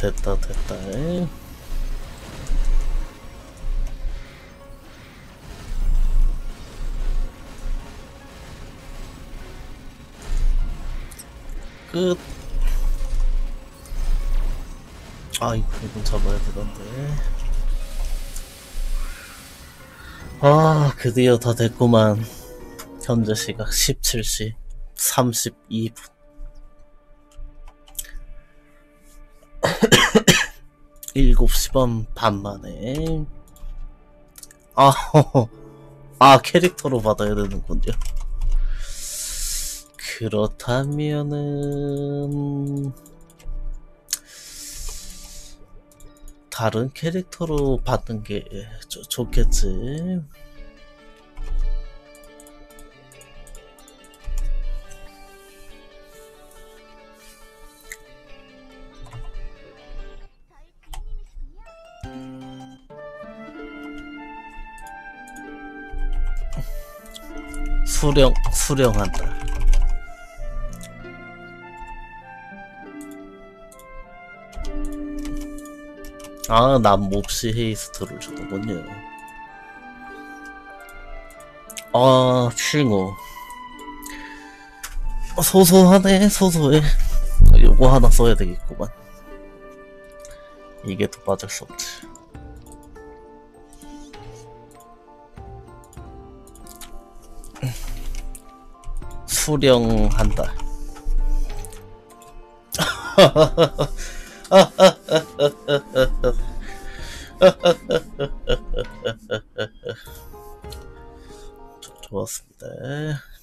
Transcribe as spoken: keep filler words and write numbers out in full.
됐다 됐다. 끝. 아이고 이건 잡아야 되던데. 아 드디어 다 됐구만. 현재 시각 십칠 시 삼십이 분. 일곱 시 반 반 만에. 아, 아 캐릭터로 받아야 되는군요. 그렇다면은 다른 캐릭터로 받는 게 좋, 좋겠지. 수령, 수령한다. 아, 난 몹시 헤이스트를 주더군요. 아, 칭호. 소소하네, 소소해. 요거 하나 써야 되겠구만. 이게 또 빠질 수 없지. 수령한다. 좋았습니다.